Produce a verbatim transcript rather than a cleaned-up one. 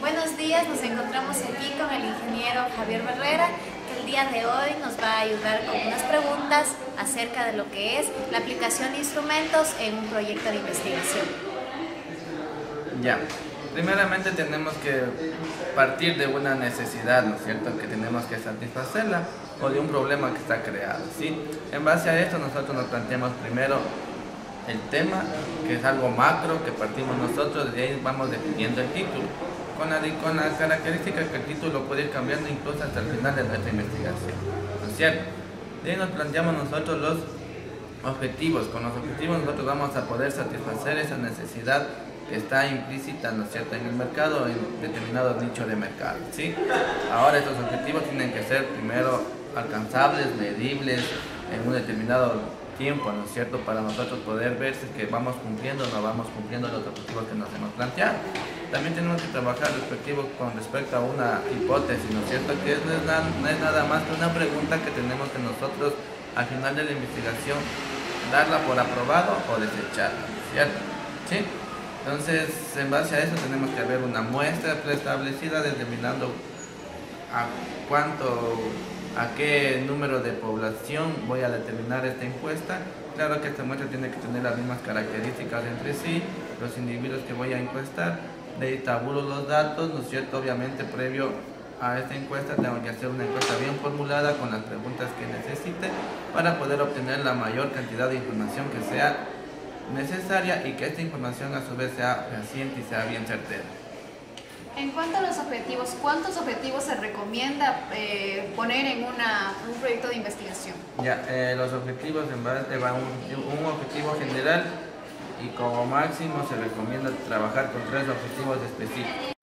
Buenos días, nos encontramos aquí con el ingeniero Javier Barrera, que el día de hoy nos va a ayudar con unas preguntas acerca de lo que es la aplicación de instrumentos en un proyecto de investigación. Ya, primeramente tenemos que partir de una necesidad, ¿no es cierto?, que tenemos que satisfacerla, o de un problema que está creado, ¿sí? En base a esto nosotros nos planteamos primero el tema, que es algo macro, que partimos nosotros, de ahí vamos definiendo el título, con la, con las características que el título puede ir cambiando incluso hasta el final de nuestra investigación, ¿no es cierto? De ahí nos planteamos nosotros los objetivos. Con los objetivos nosotros vamos a poder satisfacer esa necesidad que está implícita, ¿no es cierto?, en el mercado, en determinados nichos de mercado, ¿sí? Ahora estos objetivos tienen que ser primero alcanzables, medibles, en un determinado tiempo, ¿no es cierto?, para nosotros poder ver si es que vamos cumpliendo o no vamos cumpliendo los objetivos que nos hemos planteado. También tenemos que trabajar respectivo con respecto a una hipótesis, ¿no es cierto?, que no es, nada, no es nada más que una pregunta que tenemos que nosotros al final de la investigación darla por aprobado o desecharla, ¿no es cierto? ¿Sí? Entonces, en base a eso tenemos que ver una muestra preestablecida determinando a cuánto, a qué número de población voy a determinar esta encuesta. Claro que esta muestra tiene que tener las mismas características entre sí, los individuos que voy a encuestar, de ahí tabulo los datos, ¿no es cierto? Obviamente previo a esta encuesta tengo que hacer una encuesta bien formulada con las preguntas que necesite para poder obtener la mayor cantidad de información que sea necesaria y que esta información a su vez sea fehaciente y sea bien certera. En cuanto a los objetivos, ¿cuántos objetivos se recomienda eh, poner en una, un proyecto de investigación? Ya, eh, los objetivos en base va un, un objetivo general y como máximo se recomienda trabajar con tres objetivos específicos.